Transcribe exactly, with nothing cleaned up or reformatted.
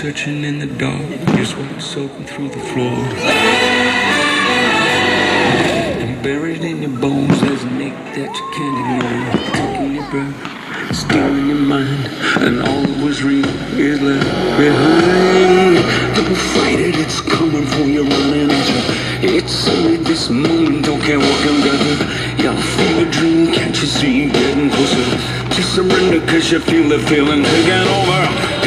searching in the dark, your sweat soaking through the floor. And buried in your bones, there's an ache that you can't ignore. Taking your breath, stealing your mind, and all that was real is left behind. Don't fight it, it's coming for you, running at you. It's only this moment, don't care what can get you. Yeah, feel the dream, can't you see you getting closer? Just surrender, cause you feel the feeling taking over.